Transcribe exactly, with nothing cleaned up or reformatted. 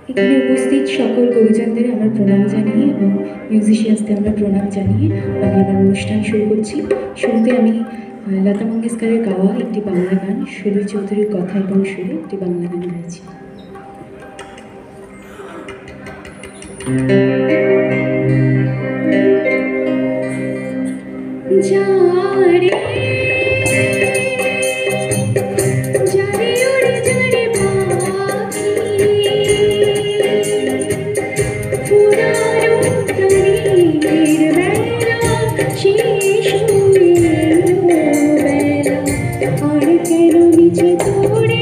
এখানে উপস্থিত সকল গুরুজনদের আমার প্রণাম জানিয়ে এবং মিউজিশিয়ানসদের আমরা প্রণাম জানিয়ে আমি আমার অনুষ্ঠান শুরু করছি। শুরুতে আমি লতা মঙ্গেশকরের গাওয়া একটি বাংলা গান, সুধীর চৌধুরীর কথা এবং সুরে একটি বাংলা গান গাইছি। যারে যারে ওরে যারে পাখি পুরানো প্রাণীর বেলা শেষ হয়ে বেলা আর কেন নিচে তোরে